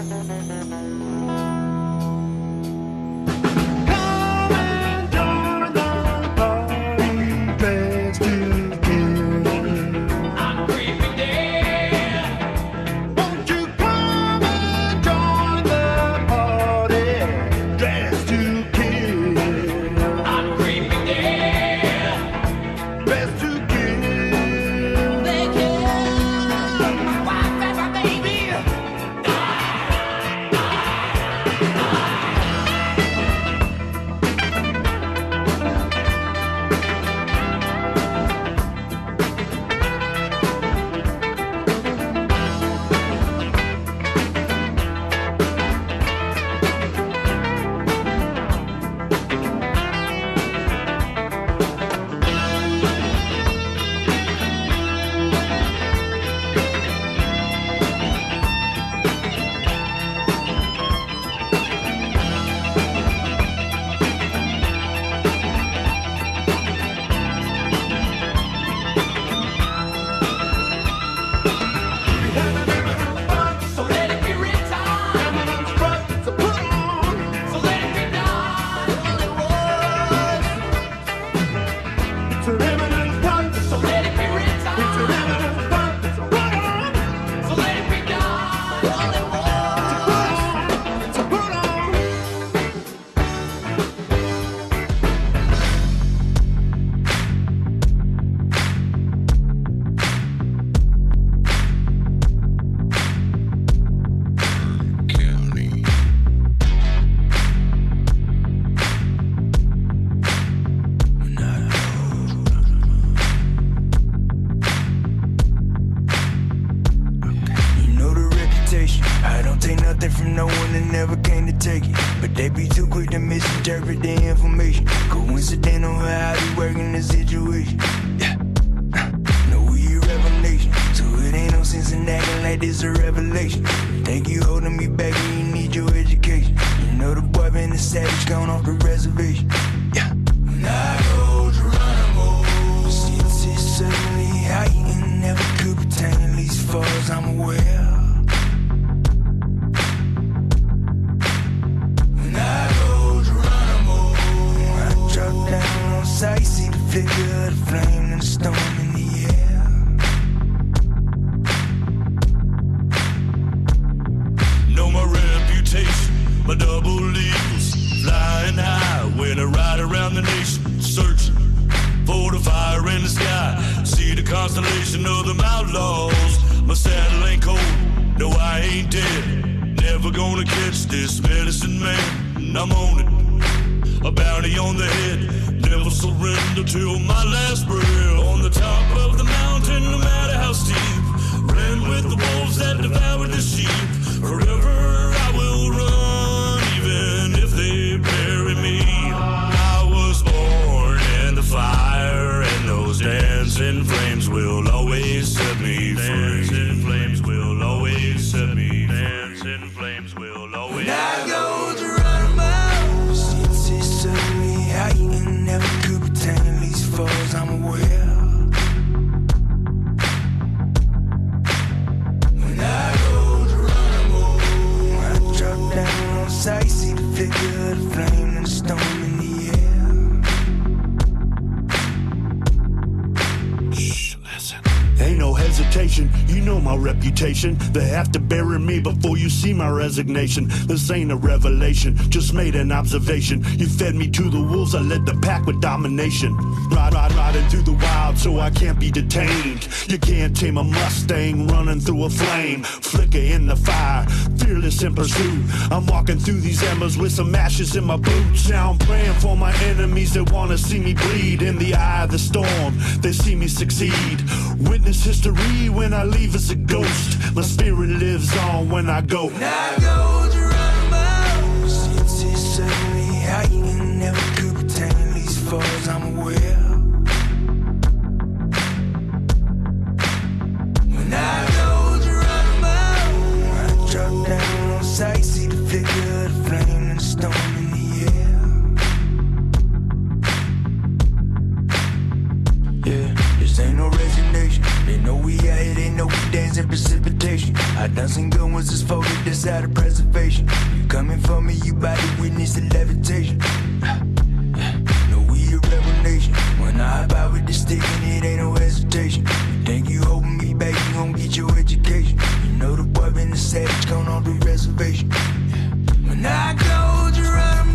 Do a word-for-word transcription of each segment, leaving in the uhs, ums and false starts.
They have to bury me before you see my resignation. This ain't a revelation, just made an observation. You fed me to the wolves, I led the pack with domination. Ride, ride, riding through the wild so I can't be detained. You can't tame a Mustang running through a flame. Flicker in the fire, fearless in pursuit. I'm walking through these embers with some ashes in my boots. Now I'm praying for my enemies that wanna see me bleed. In the eye of the storm, they see me succeed. Witness history when I leave as a ghost. My spirit lives on when I go. Now I go to run miles. It's, it's suddenly heightened. Never could pretend these falls I'm aware. When I go to run miles, I drop down on sight, see the figure of the flame and the storm in the air. Yeah, this ain't no resignation. They know we out here, they know we dance in precipitation. I done seen good ones that's folded, that's out of preservation. You coming for me, you bout to witness the levitation. Know we a rebel nation. When I hop out with the stick and it ain't no hesitation. You think you holding me back, you gon' get your education. You know the boy been a savage, gone on the reservation. When I go Geronimo,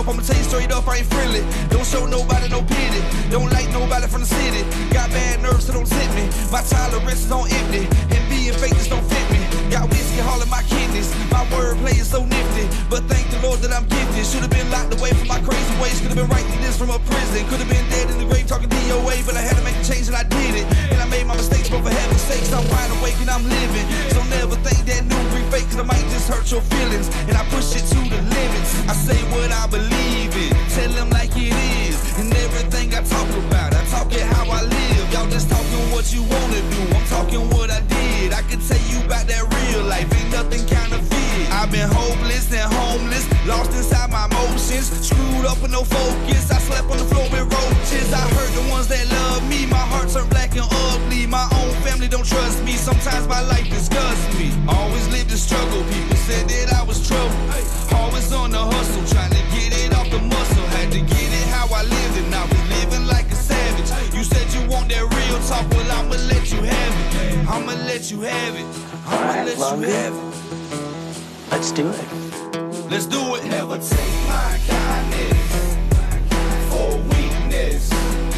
up, I'ma tell you straight up, I ain't friendly. Don't show nobody no pity. Don't like nobody from the city. Got bad nerves, so don't tip me. My tolerance is on empty. And being fake just don't fit me. Got whiskey all in my kidneys. My wordplay is so nifty. But thank the Lord that I'm gifted. Should've been locked away from my crazy ways. Could've been writing this from a prison. Could've been dead in the grave talking D O A. But I had to make a change and I did it. And I made my mistakes, but for heaven's sakes, I'm wide awake and I'm living. So never think that new green fake, cause I might just hurt your feelings. And I push it to the limits. I say what I believe in. Tell them like it is. And everything I talk about, I talk it how I live. Y'all just talking what you wanna do. I'm talking what I did. I can tell you about that real life. Ain't nothing counterfeit. I've been hopeless and homeless, lost inside my emotions, screwed up with no focus. I slept on the floor with roaches. I hurt the ones that love me. My heart turned black and ugly. My own family don't trust me. Sometimes my life disgusts me. Always lived the struggle. People said that I was trouble. Always on the hustle, trying to get it off the muscle. Had to get it how I lived, and I was living like a savage. You said you want that real talk, well I'ma let you have it. I'ma let you have it. I'ma right, let love you it. have it. Let's do it. Let's do it. Never take my kindness for weakness.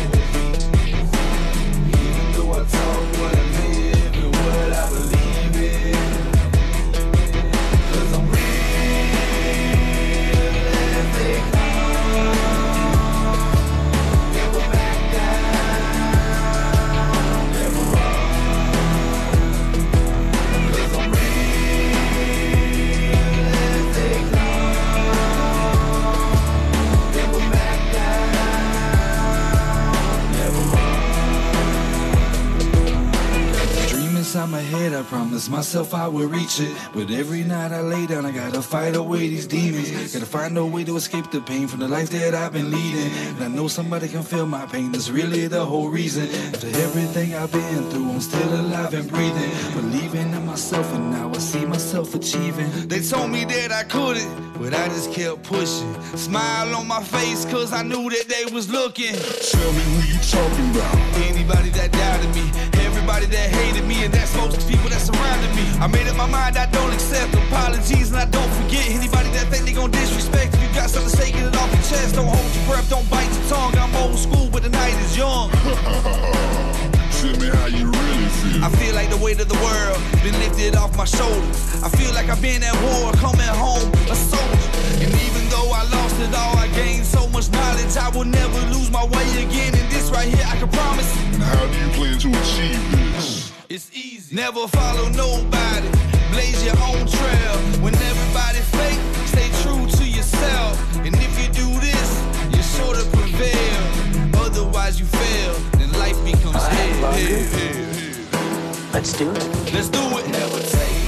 Even though I talk what I live and what I believe in. Cause I'm real as they come. Never back down, never run. Cause I'm real. Inside my head, I promised myself I would reach it. But every night I lay down, I gotta fight away these demons. Gotta find a way to escape the pain from the life that I've been leading. And I know somebody can feel my pain, that's really the whole reason. After everything I've been through, I'm still alive and breathing. Believing in myself, and now I see myself achieving. They told me that I couldn't, but I just kept pushing. Smile on my face, cause I knew that they was looking. Tell me who you talking about. Anybody that doubted me, everybody that hated me, and that's most of the people that surrounded me. I made up my mind, I don't accept apologies, and I don't forget anybody that think they gon' disrespect. If you got something to say, get it off your chest. Don't hold your breath, don't bite your tongue. I'm old school, but the night is young. Tell me how you really feel. I feel like the weight of the world been lifted off my shoulders. I feel like I've been at war, coming home a soldier. And even though I lost it all, I gained so much knowledge. I will never lose my way again. And this right here, I can promise. And how do you plan to achieve this? It's easy. Never follow nobody. Blaze your own trail. When everybody fake, stay true to yourself. And if you do this, you're sure to prevail. Otherwise you fail, then life becomes hell. Hell, hell, hell. Let's do it. Let's do it. Never take